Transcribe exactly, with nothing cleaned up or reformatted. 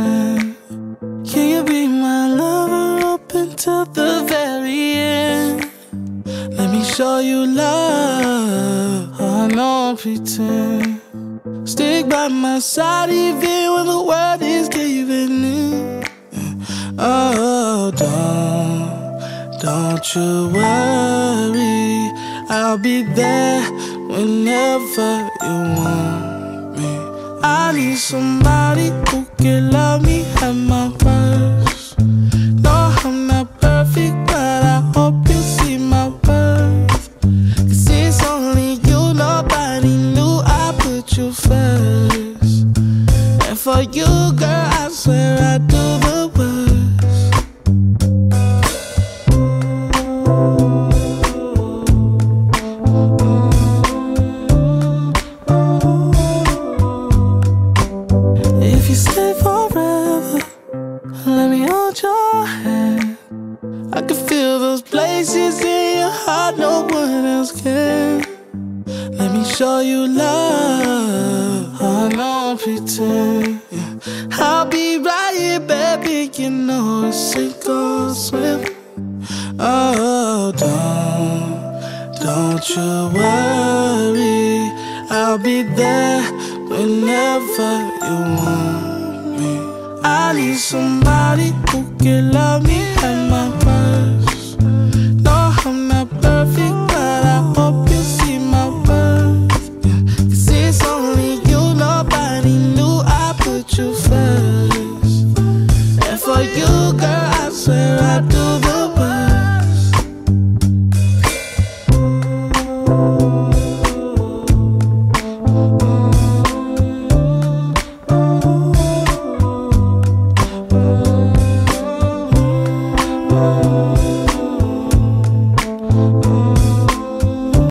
pretend? Can you be my lover up until the very end? Let me show you love. Oh, no pretend. Stick by my side even when the world is giving in. Oh, don't, don't you worry, I'll be there whenever you want me. I need somebody who can love me at my worst. No, I'm not perfect, but I hope you see my worth. Cause it's only you, nobody knew I put you first. And for you, girl, I swear I do the worst. If you stay forever, let me hold your hand. I can feel those places in your heart no one else can. Let me show you love. Oh, no pretend. Yeah. I'll be right here, baby. You know it's sink or swim. Oh, don't, don't you worry, I'll be there whenever you want me. I need somebody who can love me at my worst. No, I'm not perfect, but I hope you see my worth. Yeah. Cause it's only you, nobody knew I put you first. And for you, girl, I swear I do